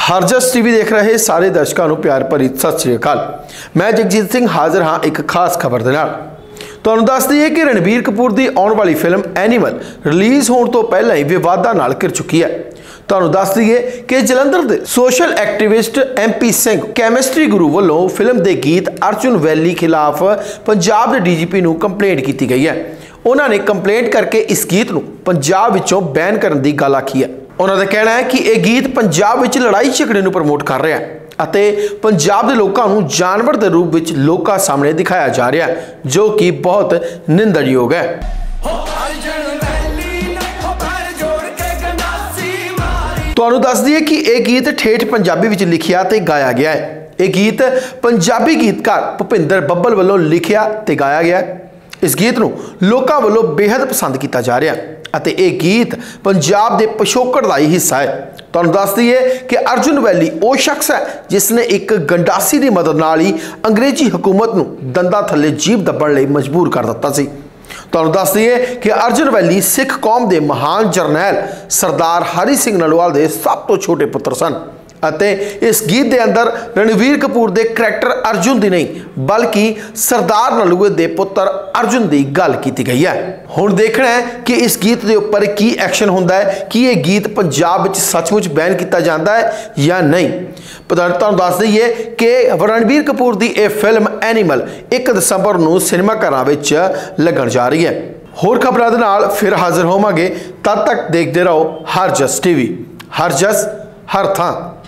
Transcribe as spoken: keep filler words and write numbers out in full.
Harjas TV देख रहे सारे दर्शकों को प्यार भरी सत श्री अकाल। मैं जगजीत सिंह हाजिर हाँ एक खास खबर दे नाल। तुहानूं दस दईए कि रणबीर कपूर की आने वाली फिल्म एनीमल रिलीज़ होने तो पहले ही विवादां नाल घिर चुकी है। तुहानूं दस दईए कि जलंधर के social activist M P Singh chemistry Guru वालों फिल्म के गीत अर्जुन वैली खिलाफ पंजाब के डी जी पी नूं कंप्लेंट की गई है। उन्होंने कंप्लेंट करके इस गीत नूं पंजाब विचों बैन करने की गल आखी है। उन्होंने कहना है कि यह गीत पंजाब विच लड़ाई झगड़े नूं प्रमोट कर रहा है अते पंजाब के लोगों को जानवर के रूप में लोगों सामने दिखाया जा रहा है, जो कि बहुत निंदनयोग है। तुहानूं दस दईए कि यह गीत ठेठ पंजाबी विच लिखिया ते गाया गया है। यह गीत पंजाबी गीतकार भुपिंदर बब्बल वालों लिखिया ते गाया गया है। इस गीत नूं लोकां वालों बेहद पसंद किया जा रहा है अते यह गीत पंजाब के पिछोकड़ का ही हिस्सा है। तुहानूं दस दईए कि अर्जुन वैली वो शख्स है जिसने एक गंडासी की मदद नाल ही अंग्रेजी हुकूमत नूं दंदां थल्ले जीभ दब्बण लई मजबूर कर दिता सी। तुहानूं दस दईए कि अर्जुन वैली सिख कौम के महान जरनैल सरदार हरि सिंह नलोवाल के सब तो छोटे पुत्र सन अते इस गीत के अंदर रणबीर कपूर के करैक्टर अर्जुन की नहीं बल्कि सरदार नलोवे के पुत्र अर्जुन की गल की गई है। हुण देखना है कि इस गीत के उपर की एक्शन होंदा है कि यह गीत पंजाब विच सचमुच बैन किया जाता है या नहीं। तुहानूं दस दईए कि रणबीर कपूर की यह फिल्म एनीमल एक दिसंबर नूं सिनेमाघरां विच लगन जा रही है। होर खबरां दे नाल फिर हाजिर होवांगे, तद तक देखते रहो हरजस टीवी। हरजस हर थां।